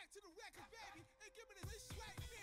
back to the record, baby, and give me this right.